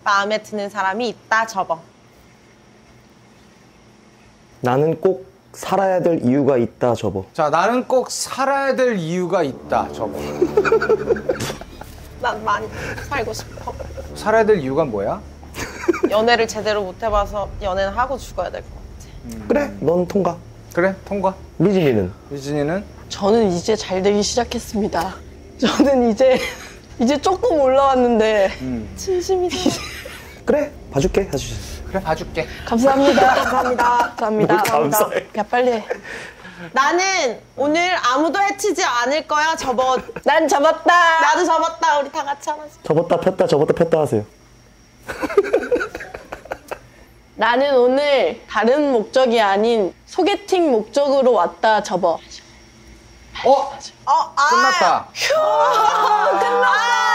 마음에 드는 사람이 있다 접어. 나는 꼭 살아야 될 이유가 있다 접어. 자, 나는 꼭 살아야 될 이유가 있다 접어. 난 많이 살고 싶어. 살아야 될 이유가 뭐야? 연애를 제대로 못 해봐서 연애는 하고 죽어야 될 것 같아. 그래, 넌 통과. 그래, 통과. 미진이는? 유진이는? 저는 이제 잘 되기 시작했습니다. 저는 이제 조금 올라왔는데 진심이다. 그래, 봐줄게. 해주세요. 그래, 봐줄게. 감사합니다. 감사합니다. 뭘 감사해. 야 빨리 해. 나는 오늘 아무도 해치지 않을 거야 접어. 난 접었다. 나도 접었다. 우리 다 같이 하나씩. 접었다 폈다 접었다 폈다 하세요. 나는 오늘 다른 목적이 아닌 소개팅 목적으로 왔다 접어. 끝났다. 끝났다.